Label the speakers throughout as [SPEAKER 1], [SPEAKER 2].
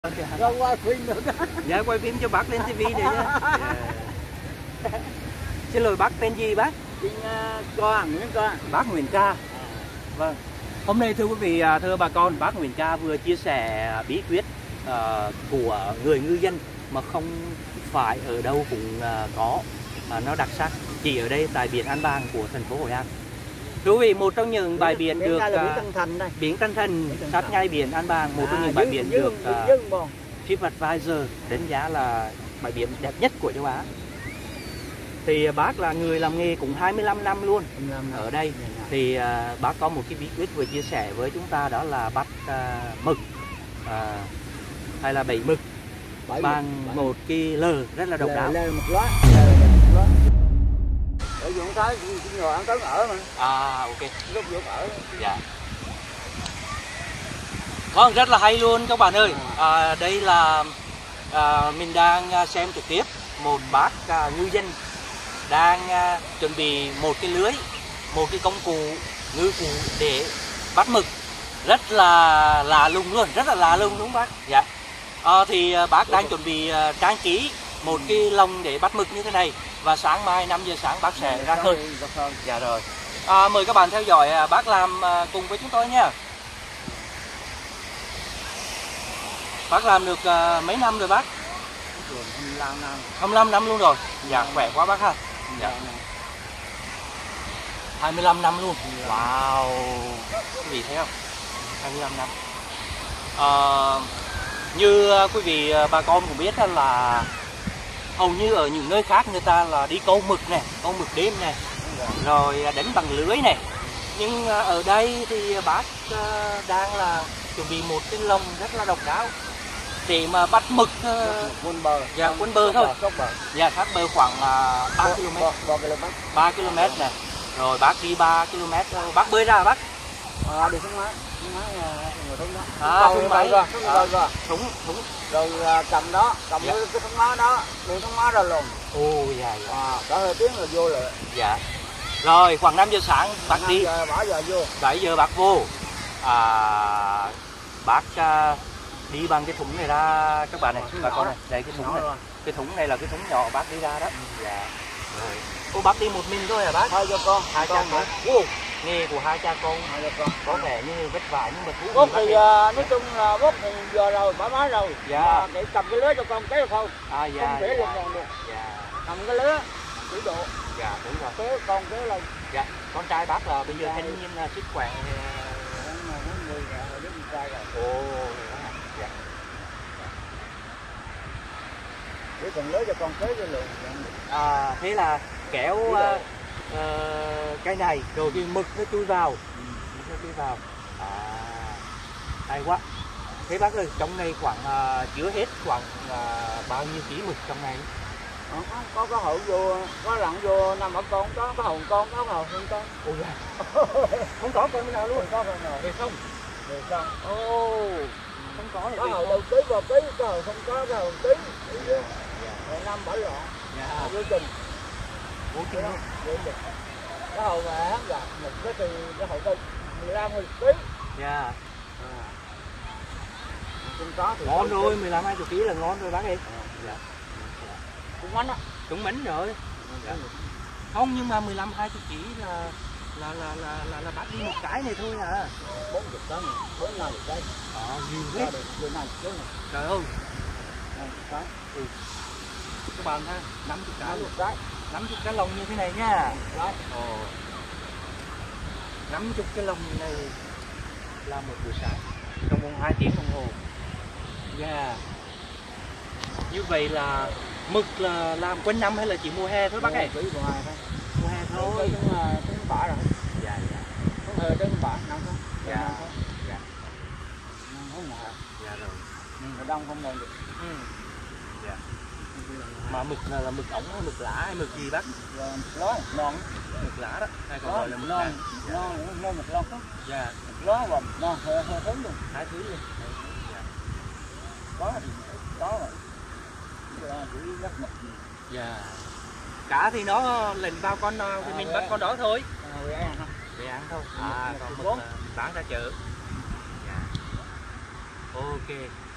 [SPEAKER 1] Không qua phim được.
[SPEAKER 2] Dạ quay phim cho bác lên tivi để nhá. Xin lỗi bác tên gì bác?
[SPEAKER 1] Nguyễn Ca.
[SPEAKER 2] Bác Nguyễn Ca. Vâng. Hôm nay thưa quý vị, thưa bà con, bác Nguyễn Ca vừa chia sẻ bí quyết của người ngư dân mà không phải ở đâu cũng có, nó đặc sắc chỉ ở đây tại biển An Bàng của thành phố Hội An. Thưa quý vị, một trong những bãi biển được biển Tân Thành sát ngay biển An Bàng, một trong những bãi biển được TripAdvisor đánh giá là bãi biển đẹp nhất của châu Á. Thì bác là người làm nghề cũng 25 năm luôn ở đây. Thì bác có một cái bí quyết vừa chia sẻ với chúng ta, đó là bắt mực hay là bẫy mực bằng một cái lờ rất là độc đáo.
[SPEAKER 1] Ở dụng cái ngồi ăn tấn ở mà.
[SPEAKER 2] Ok.
[SPEAKER 1] Lúc vô ở.
[SPEAKER 2] Dạ. Vâng, rất là hay luôn các bạn ơi. Đây là mình đang xem trực tiếp một bác ngư dân đang chuẩn bị một cái lưới, một cái công cụ ngư cụ để bắt mực rất là lạ lùng luôn, rất là lạ lùng đúng không bác? Dạ. Thì bác đang chuẩn bị trang trí một cái lồng để bắt mực như thế này, và sáng mai 5 giờ sáng bác sẽ ra khơi. Dạ rồi. Mời các bạn theo dõi bác làm cùng với chúng tôi nha. Bác làm được mấy năm rồi bác?
[SPEAKER 1] 25 năm.
[SPEAKER 2] 25 năm luôn rồi. Dạ, khỏe quá bác ha. Dạ. 25 năm luôn. Wow. Quý vị thấy không? 25 năm. Như quý vị bà con cũng biết là hầu như ở những nơi khác người ta là đi câu mực này, câu mực đêm này, rồi đánh bằng lưới này. Nhưng ở đây thì bác đang là chuẩn bị một cái lồng rất là độc đáo để mà bắt mực
[SPEAKER 1] Quân bờ.
[SPEAKER 2] Dạ, quân bờ thôi. Dạ, sát bờ khoảng 3 km. 3 km này. Rồi bác đi 3 km, bác bơi ra bác.
[SPEAKER 1] Đi xuống máy.
[SPEAKER 2] Thúng máy. Thúng.
[SPEAKER 1] Rồi cầm đó, cầm cái thúng má đó, đưa thúng má ra lùm.
[SPEAKER 2] Dạ.
[SPEAKER 1] Cả hơi tiếng rồi vô lại.
[SPEAKER 2] Dạ. Rồi khoảng 5 giờ sáng bác đi.
[SPEAKER 1] 7 giờ vô.
[SPEAKER 2] 7 giờ bác vô. Bác đi bằng cái thúng này ra các bạn này, bà con này, đây cái thúng này. Cái thúng này là cái thúng nhỏ bác đi ra đó. Dạ. Rồi. Bác đi một mình thôi hả bác?
[SPEAKER 1] Hai cha con.
[SPEAKER 2] Hai cha con. Nghề của hai cha con có vẻ như vất vả nhưng mà thú vị.
[SPEAKER 1] Bốc thì nói chung là bốc thì giờ rồi thoải mái rồi.
[SPEAKER 2] Dạ.
[SPEAKER 1] Để cầm cái lưới cho con kéo không?
[SPEAKER 2] Dạ.
[SPEAKER 1] Không thể lên nhòn được.
[SPEAKER 2] Dạ.
[SPEAKER 1] Cầm cái lưới chỉ độ.
[SPEAKER 2] Dạ đúng rồi.
[SPEAKER 1] Kéo con kéo lên.
[SPEAKER 2] Dạ. Con trai bác là bây giờ thanh niên sức khỏe. Dạ.
[SPEAKER 1] Để còn lưới cho con kéo cho lượng.
[SPEAKER 2] Thế là kéo cái này rồi cái mực nó chui vào. Hay quá. Thế bác ơi, trong này khoảng chứa hết khoảng bao nhiêu ký mực trong này?
[SPEAKER 1] Có hậu vô, có lặn vô nằm ở con, có hồn con, có hồn hơn con.
[SPEAKER 2] Không có con nào luôn.
[SPEAKER 1] Không có con nào.
[SPEAKER 2] Về không?
[SPEAKER 1] Về không?
[SPEAKER 2] Không có là
[SPEAKER 1] có hồn đầu ký vào ký, có hồn không có, có hồn ký. Rồi 5-7 lọn. Vô chừng.
[SPEAKER 2] Vô chừng luôn.
[SPEAKER 1] Cái hồn này hắn gặp một cái thì cái hồn tôi 15 ký.
[SPEAKER 2] Dạ.
[SPEAKER 1] Không có thì
[SPEAKER 2] ngon rồi, 15-20 kg là ngon rồi bác ơi. Dạ.
[SPEAKER 1] Cũng mánh á.
[SPEAKER 2] Cũng mánh rồi. Dạ. Không, nhưng mà 15-20 kg là bác đi một cái này thôi à.
[SPEAKER 1] 40 tấn, 4 ngày một cái.
[SPEAKER 2] Nhiều hết. Trời ơi. Các bạn ha, 50 cái luôn. 50 cái lồng như thế này nha. 50 cái lồng như này là một buổi sáng trong vòng 2 tiếng đồng hồ. Dạ. Như vậy là mực là làm quanh năm hay là chỉ mùa hè thôi bác ơi? Mùa hè thôi.
[SPEAKER 1] Trứng bả rồi.
[SPEAKER 2] Dạ.
[SPEAKER 1] Trứng bả nằm không?
[SPEAKER 2] Dạ.
[SPEAKER 1] Không ngờ.
[SPEAKER 2] Dạ rồi.
[SPEAKER 1] Nhưng mà đông không ngờ được.
[SPEAKER 2] Dạ. Mà mực là mực ống hay mực lã hay mực gì bác?
[SPEAKER 1] Non.
[SPEAKER 2] Mực lã đó. Hay còn gọi là mực non.
[SPEAKER 1] Non mực lon đó.
[SPEAKER 2] Dạ.
[SPEAKER 1] Mực ló và non hơi thấm luôn.
[SPEAKER 2] Hai thứ luôn. Dạ.
[SPEAKER 1] Có rồi. Chỉ rất mực.
[SPEAKER 2] Dạ. Cá thì nó lên vào con nào thì mình bắt con đó thôi. Về ăn thôi. Còn mực bán ra chợ. Dạ. Ok.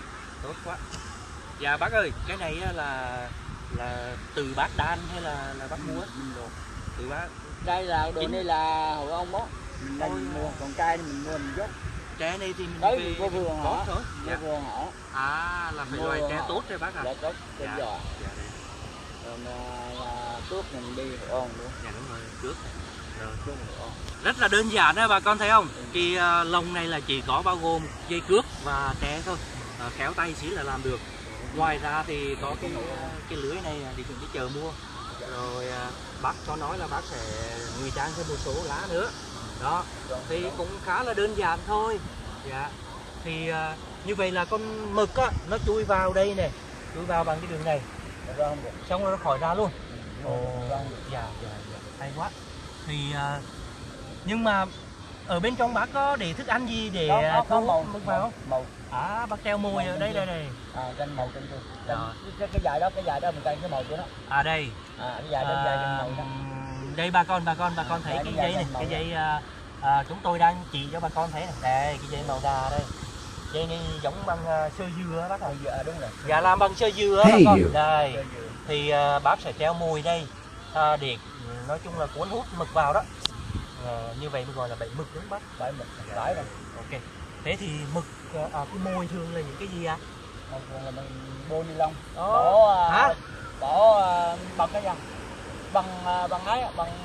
[SPEAKER 2] tốt quá. Dạ bác ơi, cái này á là từ bác đan hay là bác mua? Từ bác.
[SPEAKER 1] Đây là đồ này là hồi ông bó. Mình đang mua, còn cây thì mình mua mình dốc.
[SPEAKER 2] Tre này thì mình
[SPEAKER 1] đấy
[SPEAKER 2] về
[SPEAKER 1] vô vườn
[SPEAKER 2] có
[SPEAKER 1] họ
[SPEAKER 2] thôi.
[SPEAKER 1] vô vườn họ.
[SPEAKER 2] À là phải loại tre tốt đấy bác à?
[SPEAKER 1] Dạ tốt, trên
[SPEAKER 2] Dạ.
[SPEAKER 1] giò.
[SPEAKER 2] Dạ đây.
[SPEAKER 1] Rồi cướp mình đi ôn luôn.
[SPEAKER 2] Dạ đúng rồi, cướp. Rồi.
[SPEAKER 1] Cướp mình ôn.
[SPEAKER 2] Rất là đơn giản đó bà con thấy không? Cái lồng này là chỉ có bao gồm dây cước và tre thôi, khéo tay xí là làm được. Ngoài ra thì có cái lưới này đi chúng đi chợ mua. Rồi bác có nói là bác sẽ ngụy trang thêm một số lá nữa. Đó, thì cũng khá là đơn giản thôi. Dạ. Thì như vậy là con mực á, nó chui vào đây này, chui vào bằng cái đường này. Xong rồi nó khỏi ra luôn. Ồ, dạ, hay quá. Thì nhưng mà ở bên trong bác có để thức ăn gì để thu hút mực vào không?
[SPEAKER 1] Màu.
[SPEAKER 2] À, bác treo mồi ở đây đây.
[SPEAKER 1] À, canh màu trên tôi. Cái dài đó mình canh cái màu của nó.
[SPEAKER 2] À đây.
[SPEAKER 1] À, cái dài trên màu đó.
[SPEAKER 2] Đây bà con thấy cái dây này, cái dây chúng tôi đang chỉ cho bà con thấy này. Đây, cái dây màu đà đây. Dây này giống bằng sơ dừa bác ạ.
[SPEAKER 1] Đúng rồi.
[SPEAKER 2] Dạ làm bằng sơ dừa bà con. Đây. Thì bác sẽ treo mồi đây để nói chung là cuốn hút mực vào đó. Như vậy mới gọi là bẫy mực đúng không bác?
[SPEAKER 1] Bẫy mực, bẫy rồi.
[SPEAKER 2] Ok. Thế thì mực cái mồi thường là những cái gì ạ?
[SPEAKER 1] Thường là mình bô ni lông.
[SPEAKER 2] Bỏ
[SPEAKER 1] bằng cái gì? Bằng ấy,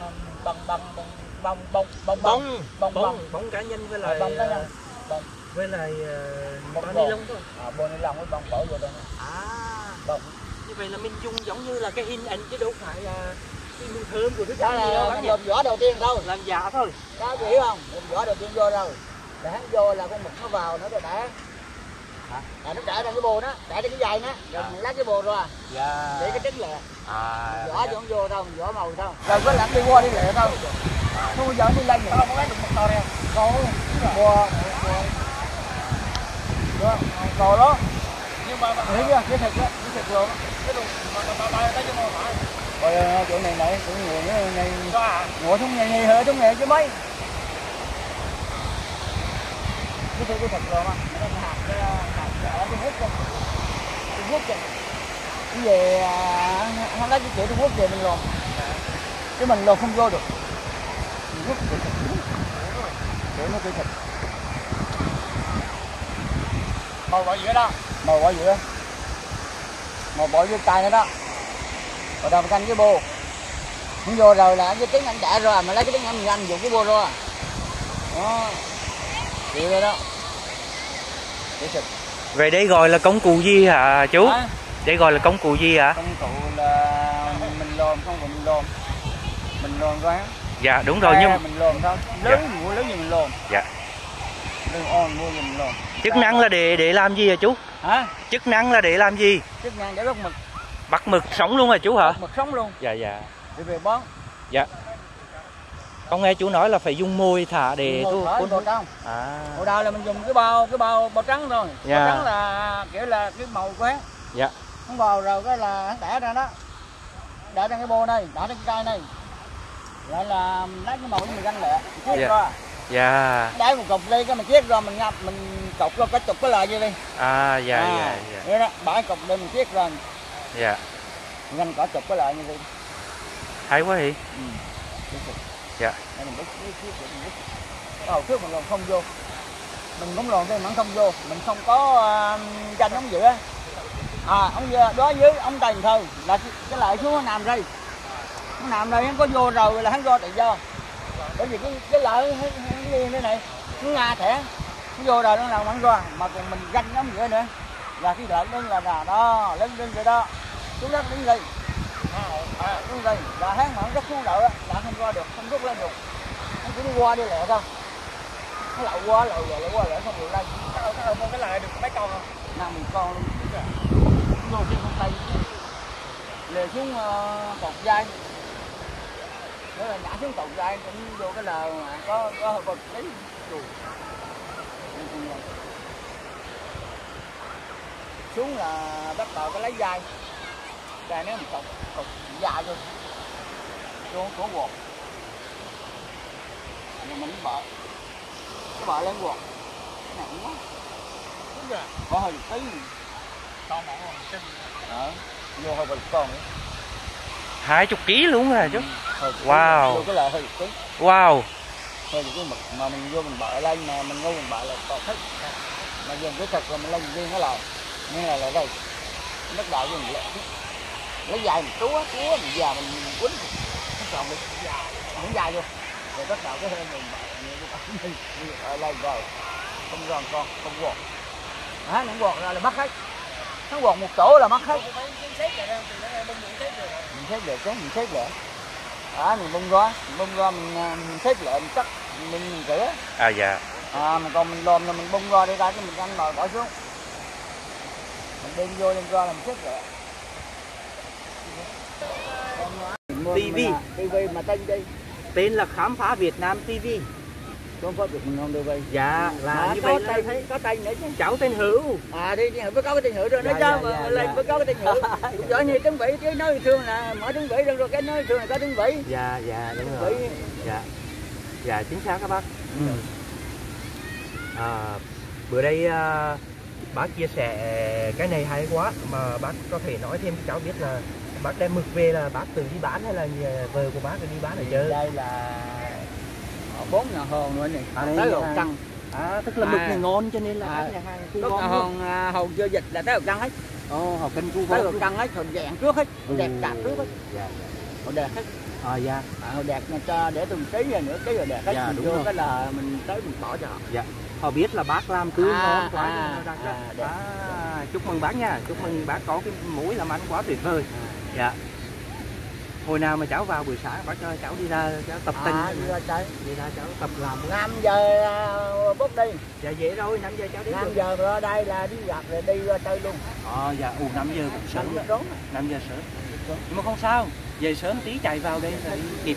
[SPEAKER 1] bông
[SPEAKER 2] cá nhân với lại
[SPEAKER 1] bông cá nhân.
[SPEAKER 2] Với lại bao ni lông thôi.
[SPEAKER 1] Bô ni lông với bông bỏ vô đây. Bông.
[SPEAKER 2] Như vậy là mình dùng giống như là cái hình ảnh chứ đâu phải là cái mùi thơm của thức ăn
[SPEAKER 1] đó
[SPEAKER 2] gì đâu
[SPEAKER 1] là
[SPEAKER 2] bác nhỉ?
[SPEAKER 1] làm vỏ đầu tiên thôi.
[SPEAKER 2] Làm giả thôi.
[SPEAKER 1] Đó chị hiểu không? Làm vỏ đầu tiên vô rồi. Để hắn vô là con mực nó vào nó để đẻ. Nó đẻ ra cái bồ nó, đẻ ra cái dây nó, rồi mình lấy cái bồ ra.
[SPEAKER 2] Dạ.
[SPEAKER 1] Để cái trứng lẹ. Vỏ
[SPEAKER 2] Dạ.
[SPEAKER 1] vẫn vô đâu, vỏ màu đâu. Rồi có làm đi qua đi lẹ thôi. Không bao giờ đi lên nữa. Không có được mực to đâu. Bò đó. Nhưng mà thấy chưa? Cái thịt luôn. Cái đồ mà tới cho mua phải. Rồi chỗ này cũng người này ngồi xuống nhầy hơi xuống nhầy chứ mấy. Cái thịt luôn á. Cái hạt cái hút cho. Trung Quốc kìa. Cái về hắn lấy cái kiểu Trung Quốc về mình lồn. Chứ mình lồn không vô được. Trung Quốc kiểu thịt. Kiểu nó kiểu thịt. Màu bỏ giữa đó. Màu bỏ giữa. Màu bỏ giữa tay nữa đó. Rồi đầu mình canh cái bô. Không vô rồi là cái trứng anh đẻ rồi mà lấy cái trứng anh mình dùng cái bô rồi. Đó. Chịu rồi đó.
[SPEAKER 2] Vậy đây gọi là công cụ gì hả chú? Đây gọi là công cụ gì hả?
[SPEAKER 1] Công cụ là mình lồn không mình lồn. Mình lồn coi.
[SPEAKER 2] Dạ đúng rồi nhưng
[SPEAKER 1] mình lồn thôi. Lớn mua lớn gì mình lồn.
[SPEAKER 2] Dạ.
[SPEAKER 1] Đừng on mua gì mình lồn.
[SPEAKER 2] Chức năng là để làm gì hả chú?
[SPEAKER 1] Hả?
[SPEAKER 2] Chức năng là để làm gì?
[SPEAKER 1] Chức năng để bắt mực.
[SPEAKER 2] Bắt mực sống luôn hả chú hả?
[SPEAKER 1] Bắt mực sống luôn.
[SPEAKER 2] Dạ.
[SPEAKER 1] Để về bón.
[SPEAKER 2] Dạ. Con nghe chú nói là phải dùng mồi thả để thu cuốn hút.
[SPEAKER 1] Hồi đầu là mình dùng cái bao trắng thôi.
[SPEAKER 2] Dạ.
[SPEAKER 1] Bao trắng là kiểu là cái màu của hắn.
[SPEAKER 2] Dạ.
[SPEAKER 1] Hắn vào rồi cái là hắn đẻ ra đó. Đẻ ra cái bô này, đẻ ra cái cây này. Lại là mình lấy cái màu mình ganh lẹ, chiết ra.
[SPEAKER 2] Dạ.
[SPEAKER 1] Đẻ một cục đi cái mình chiết ra mình ngập mình cột ra cái chục cái lời như đi.
[SPEAKER 2] Dạ.
[SPEAKER 1] Vậy đó, bãi cục đi mình chiết ra.
[SPEAKER 2] Dạ.
[SPEAKER 1] Ganh cả chục cái lời như đi.
[SPEAKER 2] Hay quá vậy. Dạ.
[SPEAKER 1] Trước mình còn không vô. Mình cũng lồn cái mình không vô, mình không có tranh ống giữa. Ông đó dưới ông Tần thôi là cái lại xuống nó nằm đây. Nó nằm đây hắn có vô rồi là hắn vô tự do. Bởi vì cái lợi hắn đi thế này, nó nga thẻ. Nó vô rồi nó làm hắn ra mà còn mình ganh ống giữa nữa. Là cái lợi đứng là đó, lên vậy đó. Xuống đất đứng đây. Đứng đây là hắn mà hắn rất xuống đợi là không ra được, không rút lên được. Hắn chỉ đi qua đi lẹ thôi. Nó lậu qua lẹ không được lên. Cái lại được mấy con không? 50 con luôn. Vô trên con tay. Lề xuống cột dây. Nếu là nhả xuống cột dây cũng vô cái lờ mà có hơi bực đấy. Xuống là bắt đầu cái lấy dây. Dây nếu mình cột dài vô. Vô cổ quạt. Rồi mình bợ. Cái bợ lên quạt. Nặng quá. Có hơi tí. Vô hơi bật con nữa.
[SPEAKER 2] 20 kg luôn rồi chứ. Wow.
[SPEAKER 1] Vô cái là hơi cứng.
[SPEAKER 2] Wow.
[SPEAKER 1] Hơi cái mực mà mình vô mình bợ lên mà mình ngu mình bợ là còn thích. Mà dùng cái thật là mình lên riêng nó lại. Như là đây. Bắt đầu với mình lấy dài mình túa mình già mình quýnh. Nó tròn đi. Muốn dài vô. Rồi bắt đầu cái hơi mình bợ lên rồi. Không giòn con, không quọt. Nó quọt ra là mất hết. Nó quọt một chỗ là mất hết. Mình xếp được cái mình xếp lại. Mình bung ra mình xếp lại mình cắt mình rửa.
[SPEAKER 2] Dạ.
[SPEAKER 1] Mà còn mình lòm là mình bung ra đi ra cái mình ăn rồi bỏ xuống. Mình đem ra là mình xếp lại.
[SPEAKER 2] TV.
[SPEAKER 1] TV mà tên đi.
[SPEAKER 2] Tên là Khám phá Việt Nam TV.
[SPEAKER 1] Không phải được mình không TV.
[SPEAKER 2] Dạ là như vậy là
[SPEAKER 1] có tên nữa chứ.
[SPEAKER 2] cháu tên Hữu.
[SPEAKER 1] Đi tên Hữu phải có cái tên Hữu rồi nói cho mà lên phải có cái tên Hữu. Giỏi như tiếng Vĩ chứ nói thường là mở tiếng Vĩ rồi cái nói thường là có tiếng Vĩ.
[SPEAKER 2] Dạ đúng rồi. Dạ chính xác các bác. Bữa đây bác chia sẻ cái này hay quá, mà bác có thể nói thêm cho cháu biết là bác đem mực về là bác tự đi bán hay là vợ của bác đi bán ở chợ?
[SPEAKER 1] Đây là 4 nhà hòn nữa này, tới 1 cân.
[SPEAKER 2] Tức là mực này ngon cho nên là các nhà hàng thu gom.
[SPEAKER 1] Hòn chưa dịch là tới 1 cân hết.
[SPEAKER 2] Họ cân thu
[SPEAKER 1] tới
[SPEAKER 2] gom.
[SPEAKER 1] 1 cân hết, hồi dẹn trước hết, hồi đẹp cạp trước hết. Hồi đẹp hết. Hồi đẹp cho để từng ký rồi nữa, ký rồi đẹp hết.
[SPEAKER 2] Dạ,
[SPEAKER 1] mình vô cái là mình tới mình bỏ cho họ.
[SPEAKER 2] Dạ. Họ biết là bác làm tươi ngon quá. Chúc mừng bác nha, chúc mừng bác có cái mũi làm ăn quá tuyệt vời. Dạ. Hồi nào mà cháu vào buổi sáng bác cho cháu đi ra cháu tập tành. Đi ra cháu tập làm.
[SPEAKER 1] 5 giờ bốc đi.
[SPEAKER 2] Dạ dễ rồi, 5 giờ cháu đi.
[SPEAKER 1] 5 giờ ra đây là đi gặp rồi đi ra chơi luôn.
[SPEAKER 2] Dạ 5 giờ cũng sớm. 5 giờ sớm. Nhưng mà không sao, về sớm tí chạy vào đây rồi kịp.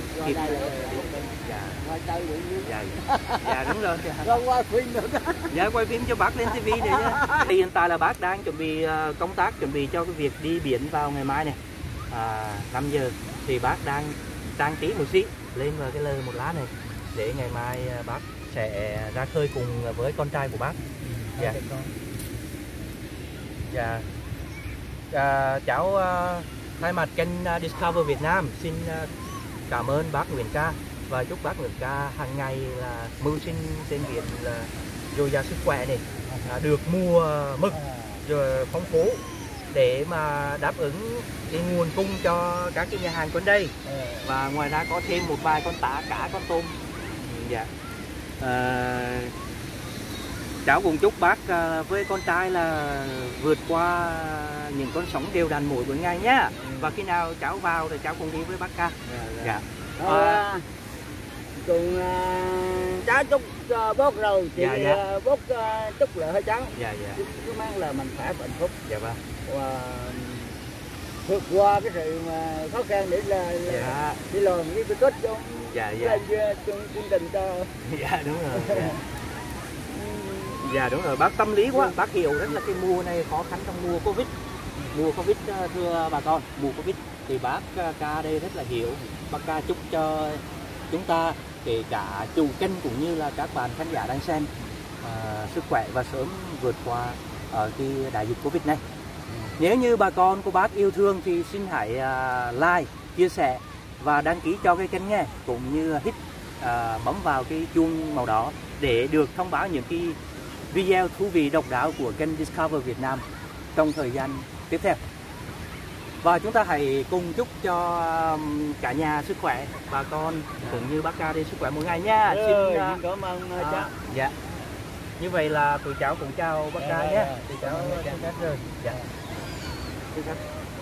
[SPEAKER 2] Dạ đúng rồi.
[SPEAKER 1] Quay phim nữa.
[SPEAKER 2] Dạ quay phim cho bác lên TV này nhá. Hiện tại là bác đang chuẩn bị công tác chuẩn bị cho cái việc đi biển vào ngày mai này. 5 giờ thì bác đang trang trí một xí lên vào cái lơ một lá này để ngày mai bác sẽ ra khơi cùng với con trai của bác. Cháu thay mặt kênh Discover Việt Nam xin cảm ơn bác Nguyễn Ca và chúc bác Nguyễn Ca hàng ngày là mưu sinh trên biển là dồi dào sức khỏe này, được mua mực rồi phong phú để mà đáp ứng cái nguồn cung cho các cái nhà hàng quanh đây, và ngoài ra có thêm một vài con tả cá, con tôm. Cháu cũng chúc bác với con trai là vượt qua những con sóng đều đặn mỗi buổi ngày nhé. Và khi nào cháu vào thì cháu cùng đi với bác Ca.
[SPEAKER 1] Cùng cháu chúc bốt rồi thì bốt chúc lợi hơi cháu. Cứ mang là mình phải hạnh phúc. Và vượt qua cái sự mà khó khăn để là đi làm cái bí kết trong chương trình cho.
[SPEAKER 2] Đúng rồi. Đúng rồi, bác tâm lý quá, bác hiểu rất là cái mùa này khó khăn trong mùa Covid. Mùa Covid thưa bà con, mùa Covid thì bác Ca đây rất là hiểu. Bác Ca chúc cho chúng ta, kể cả chủ kênh cũng như là các bạn khán giả đang xem, sức khỏe và sớm vượt qua cái đại dịch Covid này. Nếu như bà con của bác yêu thương thì xin hãy like, chia sẻ và đăng ký cho cái kênh nghe, cũng như hit bấm vào cái chuông màu đỏ để được thông báo những cái video thú vị độc đáo của kênh Discover Việt Nam trong thời gian tiếp theo. Và chúng ta hãy cùng chúc cho cả nhà sức khỏe, bà con cũng như bác Ca đi sức khỏe mỗi ngày nha.
[SPEAKER 1] Xin cảm ơn cháu.
[SPEAKER 2] Như vậy là tụi cháu cũng chào bác Ca nhé. Tụi cháu xin phép rồi. Xin phép.